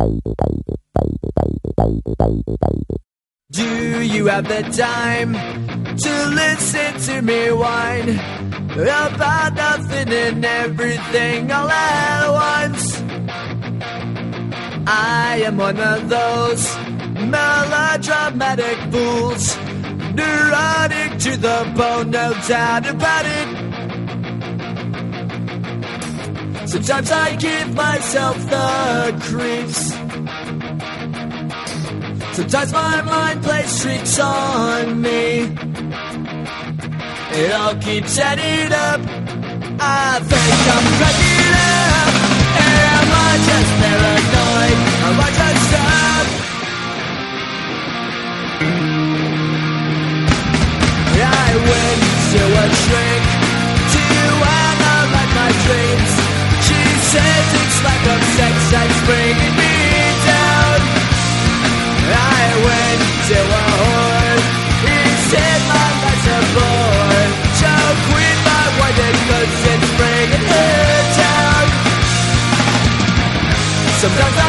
Do you have the time to listen to me whine about nothing and everything all at once? I am one of those melodramatic fools, neurotic to the bone, no doubt about it. Sometimes I give myself the creeps. Sometimes my mind plays tricks on me. It all keeps adding up. I think I'm cracking up. Am I just paranoid? Am I just up? I went to a shrink to analyze my dreams. She says it's lack of sex that's bringing me down. I went to a whore. He said my life's a bore. So quit my white cause it's bringing her down. Sometimes